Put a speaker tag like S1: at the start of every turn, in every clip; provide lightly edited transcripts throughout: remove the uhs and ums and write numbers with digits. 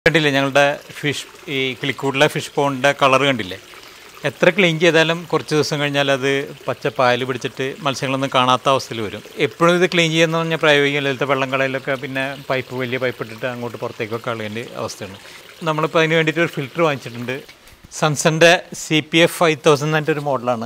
S1: കണ്ടില്ലേ ഞങ്ങളുടെ ഫിഷ് ഈ കിളിക്കൂടിലെ ഫിഷ് പോണ്ടിൻ്റെ കളർ കണ്ടില്ലേ? എത്ര ക്ലീൻ ചെയ്താലും കുറച്ച് ദിവസം കഴിഞ്ഞാൽ അത് പച്ച പായൽ പിടിച്ചിട്ട് മത്സ്യങ്ങളൊന്നും കാണാത്ത അവസ്ഥയിൽ വരും. എപ്പോഴും ഇത് ക്ലീൻ ചെയ്യുന്ന പറഞ്ഞാൽ പ്രായോഗികം ലളിത വെള്ളം കളയിലൊക്കെ പിന്നെ വലിയ പൈപ്പ് ഇട്ടിട്ട് അങ്ങോട്ട് പുറത്തേക്കൊക്കെ കളയേണ്ട അവസ്ഥയാണ്. നമ്മളിപ്പോൾ അതിന് വേണ്ടിയിട്ട് ഒരു ഫിൽറ്റർ വാങ്ങിച്ചിട്ടുണ്ട്. സൺസൻ്റെ CPF 5000 എന്നിട്ട് ഒരു മോഡലാണ്.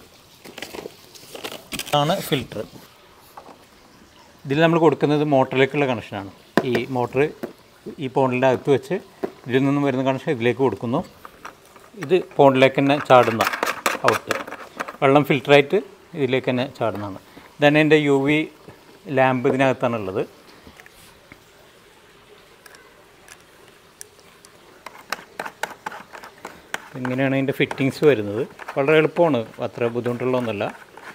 S1: ആണ് ഫിൽറ്റർ. ഇതിൽ നമ്മൾ കൊടുക്കുന്നത് മോട്ടറിലേക്കുള്ള കണക്ഷനാണ്. ഈ മോട്ടർ ഈ പോണ്ടിൻ്റെ അകത്ത് വെച്ച് ഇതിൽ നിന്നും വരുന്ന കണക്ഷൻ ഇതിലേക്ക് കൊടുക്കുന്നു. ഇത് പോണ്ടിലേക്ക് തന്നെ ചാടുന്ന ഔട്ട് വെള്ളം ഫിൽറ്ററായിട്ട് ഇതിലേക്ക് തന്നെ ചാടുന്നതാണ്. ഇതന്നെ എൻ്റെ UV ലാമ്പ് ഇതിനകത്താണുള്ളത്. ഇങ്ങനെയാണ് ഇതിൻ്റെ ഫിറ്റിങ്സ് വരുന്നത്. വളരെ എളുപ്പമാണ്, അത്ര ബുദ്ധിമുട്ടുള്ളതൊന്നുമല്ല.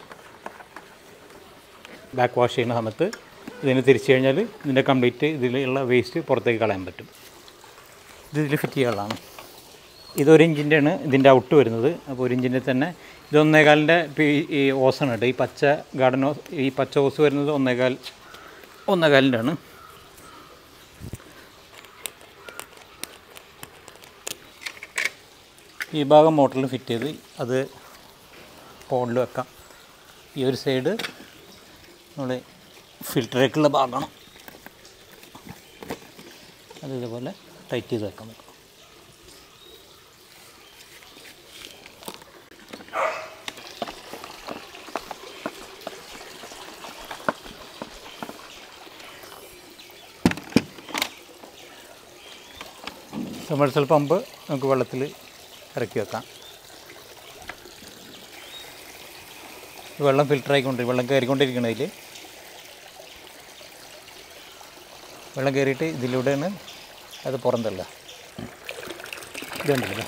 S1: ബാക്ക് വാഷ് ചെയ്യുന്ന സമയത്ത് ഇതിന് തിരിച്ചു കഴിഞ്ഞാൽ ഇതിൻ്റെ കംപ്ലീറ്റ് ഇതിലുള്ള വേസ്റ്റ് പുറത്തേക്ക് കളയാൻ പറ്റും. ഇതിൽ ഫിറ്റ് ചെയ്യാനുള്ളതാണ്. ഇതൊരു ഇഞ്ചിൻ്റെയാണ് ഇതിൻ്റെ ഔട്ട് വരുന്നത്. അപ്പോൾ ഒരു ഇഞ്ചിൻ്റെ തന്നെ ഇത് 1.25 ഈ ഓസാണ് കേട്ടോ. ഈ പച്ച ഗാർഡൻ ഓസ്, ഈ പച്ച ഓസ് വരുന്നത് 1.25 ആണ്. ഈ ഭാഗം മോട്ടറിൽ ഫിറ്റ് ചെയ്ത് അത് പോണ്ടിൽ വെക്കാം. ഈ ഒരു സൈഡ് നമ്മൾ ഫിൽറ്ററിലേക്കുള്ള ഭാഗമാണ്. അത് ഇതുപോലെ ടൈറ്റ് ചെയ്ത് വെക്കാൻ പറ്റും. സബ്മർസൽ പമ്പ് നമുക്ക് വെള്ളത്തിൽ ഇറക്കി വെക്കാം. വെള്ളം ഫിൽറ്ററായിക്കൊണ്ടിരിക്കും, വെള്ളം കയറിക്കൊണ്ടിരിക്കണതിൽ വെള്ളം കയറിയിട്ട് ഇതിലൂടെയാണ് അത് പുറന്തല്ല. ഇതുണ്ടല്ലോ,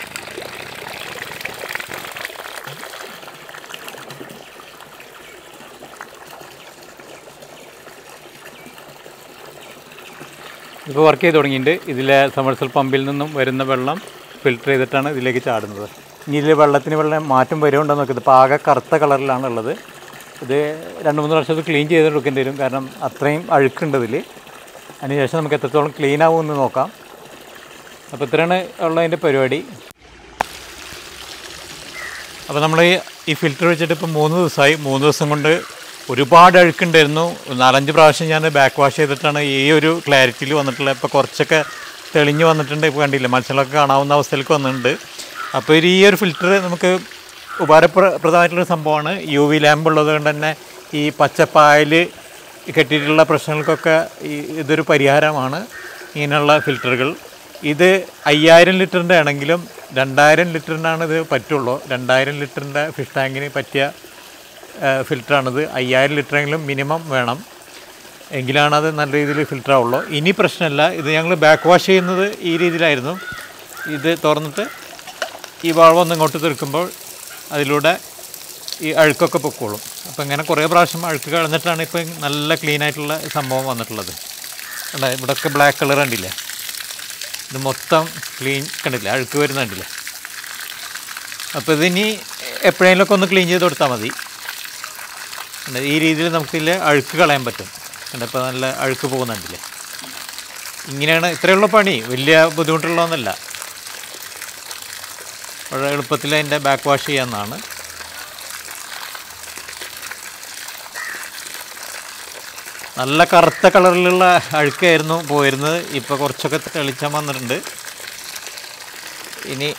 S1: ഇപ്പോൾ വർക്ക് ചെയ്ത് തുടങ്ങിയിട്ടുണ്ട്. ഇതിലെ സബ്മർസൽ പമ്പിൽ നിന്നും വരുന്ന വെള്ളം ഫിൽറ്റർ ചെയ്തിട്ടാണ് ഇതിലേക്ക് ചാടുന്നത്. ഇനി ഇതിൽ വെള്ളം മാറ്റം വരുമുണ്ടോ നോക്കിയത്. ഇപ്പോൾ ആകെ കറുത്ത കളറിലാണ് ഉള്ളത്. ഇത് 2-3 പ്രാവശ്യം അത് ക്ലീൻ ചെയ്തെടുക്കേണ്ടി വരും, കാരണം അത്രയും അഴുക്കുണ്ട് ഇതിൽ. അതിനുശേഷം നമുക്ക് എത്രത്തോളം ക്ലീൻ ആവുമെന്ന് നോക്കാം. അപ്പോൾ ഇത്രയാണ് ഉള്ളതിൻ്റെ പരിപാടി. അപ്പോൾ നമ്മൾ ഈ ഫിൽറ്റർ വെച്ചിട്ട് ഇപ്പോൾ 3 ദിവസമായി. 3 ദിവസം കൊണ്ട് ഒരുപാട് അഴുക്കുണ്ടായിരുന്നു. 4-5 പ്രാവശ്യം ഞാൻ ബാക്ക് വാഷ് ചെയ്തിട്ടാണ് ഈ ഒരു ക്ലാരിറ്റിയിൽ വന്നിട്ടുള്ളത്. ഇപ്പോൾ കുറച്ചൊക്കെ തെളിഞ്ഞ് വന്നിട്ടുണ്ട്. ഇപ്പോൾ കണ്ടില്ല, മത്സ്യങ്ങളൊക്കെ കാണാവുന്ന അവസ്ഥയിലേക്ക് വന്നിട്ടുണ്ട്. അപ്പോൾ ഈ ഒരു ഫിൽറ്റർ നമുക്ക് ഉപകാരപ്രദമായിട്ടുള്ളൊരു സംഭവമാണ്. UV ലാമ്പ് ഉള്ളത് കൊണ്ട് തന്നെ ഈ പച്ചപ്പായൽ കെട്ടിയിട്ടുള്ള പ്രശ്നങ്ങൾക്കൊക്കെ ഇതൊരു പരിഹാരമാണ്, ഇങ്ങനെയുള്ള ഫിൽറ്ററുകൾ. ഇത് 5000 ലിറ്ററിൻ്റെ ആണെങ്കിലും 2000 ലിറ്ററിനാണ് ഇത് പറ്റുള്ളൂ. 2000 ലിറ്ററിൻ്റെ ഫിഷ് ടാങ്കിന് പറ്റിയ ഫിൽറ്ററാണിത്. 5000 ലിറ്ററെങ്കിലും മിനിമം വേണം, എങ്കിലാണ് അത് നല്ല രീതിയിൽ ഫിൽറ്റർ ആവുള്ളൂ. ഇനി പ്രശ്നമില്ല. ഇത് ഞങ്ങൾ ബാക്ക് വാഷ് ചെയ്യുന്നത് ഈ രീതിയിലായിരുന്നു. ഇത് തുറന്നിട്ട് ഈ വളവൊന്നും ഇങ്ങോട്ട് തീർക്കുമ്പോൾ അതിലൂടെ ഈ അഴുക്കൊക്കെ പൊക്കോളും. അപ്പോൾ ഇങ്ങനെ കുറേ പ്രാവശ്യം അഴുക്ക് കളഞ്ഞിട്ടാണ് ഇപ്പോൾ നല്ല ക്ലീനായിട്ടുള്ള സംഭവം വന്നിട്ടുള്ളത്. അല്ല, ഇവിടെയൊക്കെ ബ്ലാക്ക് കളർ കണ്ടില്ലേ? ഇത് മൊത്തം ക്ലീൻ കണ്ടില്ലേ, അഴുക്ക് വരുന്ന കണ്ടില്ലേ? അപ്പോൾ ഇതിനി എപ്പോഴെങ്കിലുമൊക്കെ ഒന്ന് ക്ലീൻ ചെയ്ത് കൊടുത്താൽ മതി. ഈ രീതിയിൽ നമുക്കിതിൽ അഴുക്ക് കളയാൻ പറ്റും. ഇപ്പോൾ നല്ല അഴുക്ക് പോകുന്നുണ്ടല്ലേ? ഇങ്ങനെയാണ്, ഇത്രയുള്ള പണി. വലിയ ബുദ്ധിമുട്ടുള്ളതൊന്നുമല്ല. വളരെ എളുപ്പത്തിൽ അതിൻ്റെ ബാക്ക് വാഷ് ചെയ്യാവുന്നതാണ്. നല്ല കറുത്ത കളറിലുള്ള അഴുക്കായിരുന്നു പോയിരുന്നത്. ഇപ്പോൾ കുറച്ചൊക്കെ തെളിച്ചം വന്നിട്ടുണ്ട്. ഇനി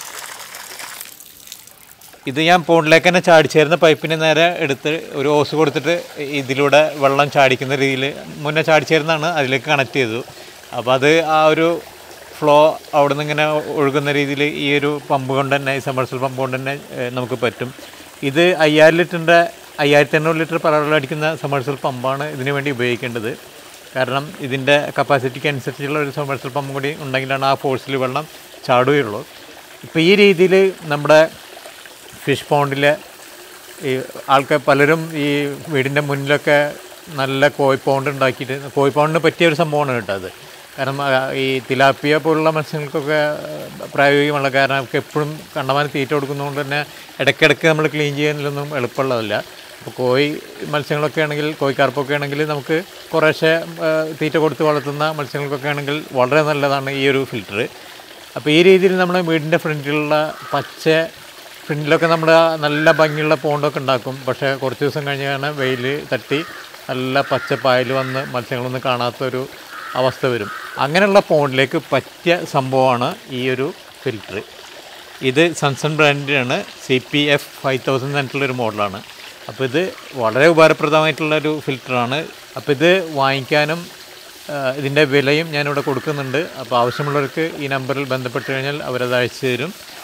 S1: ഇത് ഞാൻ പോണ്ടിലേക്ക് തന്നെ ചാടിച്ചേരുന്ന പൈപ്പിന് നേരെ എടുത്ത് ഒരു ഓസ് കൊടുത്തിട്ട് ഇതിലൂടെ വെള്ളം ചാടിക്കുന്ന രീതിയിൽ മുന്നേ ചാടിച്ചേരുന്നതാണ്, അതിലേക്ക് കണക്ട് ചെയ്തു. അപ്പോൾ അത് ആ ഒരു ഫ്ലോ അവിടെ നിന്ന് ഇങ്ങനെ ഒഴുകുന്ന രീതിയിൽ ഈ ഒരു പമ്പ് കൊണ്ട് തന്നെ, ഈ സബ്മർസൽ പമ്പ് കൊണ്ട് തന്നെ നമുക്ക് പറ്റും. ഇത് 5000 ലിറ്ററിൻ്റെ 1500 ലിറ്റർ പലവെള്ളം അടിക്കുന്ന സബ്മർസൽ പമ്പാണ് ഇതിനു വേണ്ടി ഉപയോഗിക്കേണ്ടത്. കാരണം ഇതിൻ്റെ കപ്പാസിറ്റിക്ക് അനുസരിച്ചുള്ള ഒരു സബ്മർസൽ പമ്പ് കൂടി ഉണ്ടെങ്കിലാണ് ആ ഫോഴ്സിൽ വെള്ളം ചാടുകയുള്ളൂ. ഇപ്പോൾ ഈ രീതിയിൽ നമ്മുടെ ഫിഷ് പോണ്ടിലെ ഈ ആൾക്കാർ പലരും ഈ വീടിൻ്റെ മുന്നിലൊക്കെ നല്ല കോഴി പോണ്ട് ഉണ്ടാക്കിയിട്ട്, കോഴി പോണ്ടിന് പറ്റിയ ഒരു സംഭവമാണ് കേട്ടോ അത്. കാരണം ഈ തിലാപ്പിയ പോലുള്ള മത്സ്യങ്ങൾക്കൊക്കെ പ്രായോഗികമുള്ള, കാരണം അവർക്ക് എപ്പോഴും കണ്ടമാനം തീറ്റ കൊടുക്കുന്നതുകൊണ്ട് തന്നെ ഇടയ്ക്കിടയ്ക്ക് നമ്മൾ ക്ലീൻ ചെയ്യുന്നതിലൊന്നും എളുപ്പമുള്ളതല്ല. അപ്പോൾ കോഴി മത്സ്യങ്ങളൊക്കെ ആണെങ്കിൽ കോഴിക്കാർപ്പൊക്കെ ആണെങ്കിൽ നമുക്ക് കുറേശ്ശെ തീറ്റ കൊടുത്ത് വളർത്തുന്ന മത്സ്യങ്ങൾക്കൊക്കെ ആണെങ്കിൽ വളരെ നല്ലതാണ് ഈ ഒരു ഫിൽറ്റർ. അപ്പോൾ ഈ രീതിയിൽ നമ്മുടെ വീടിൻ്റെ ഫ്രണ്ടിലുള്ള ഫ്രണ്ടിലൊക്കെ നമ്മുടെ നല്ല ഭംഗിയുള്ള പോണ്ടൊക്കെ ഉണ്ടാക്കും. പക്ഷേ കുറച്ച് ദിവസം കഴിഞ്ഞാണ് വെയിൽ തട്ടി നല്ല പച്ചപ്പായൽ വന്ന് മത്സ്യങ്ങളൊന്നും കാണാത്തൊരു അവസ്ഥ വരും. അങ്ങനെയുള്ള പോണ്ടിലേക്ക് പറ്റിയ സംഭവമാണ് ഈ ഒരു ഫിൽറ്റർ. ഇത് സൺസൺ ബ്രാൻഡിനാണ്, CPF 5000 എന്നിട്ടുള്ളൊരു മോഡലാണ്. അപ്പോൾ ഇത് വളരെ ഉപകാരപ്രദമായിട്ടുള്ളൊരു ഫിൽറ്ററാണ്. അപ്പോൾ ഇത് വാങ്ങിക്കാനും ഇതിൻ്റെ വിലയും ഞാനിവിടെ കൊടുക്കുന്നുണ്ട്. അപ്പോൾ ആവശ്യമുള്ളവർക്ക് ഈ നമ്പറിൽ ബന്ധപ്പെട്ട് കഴിഞ്ഞാൽ അവരത് അയച്ചു തരും.